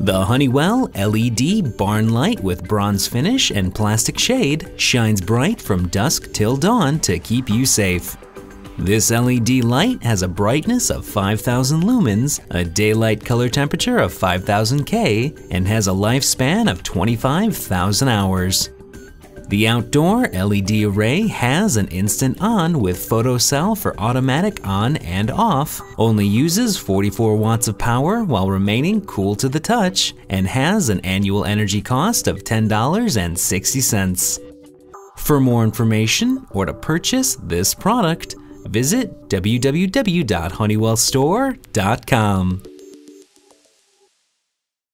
The Honeywell LED barn light with bronze finish and plastic shade shines bright from dusk till dawn to keep you safe. This LED light has a brightness of 5,000 lumens, a daylight color temperature of 5,000 K, and has a lifespan of 25,000 hours. The outdoor LED array has an instant on with photocell for automatic on and off, only uses 44 watts of power while remaining cool to the touch, and has an annual energy cost of $10.60. For more information or to purchase this product, visit www.honeywellstore.com.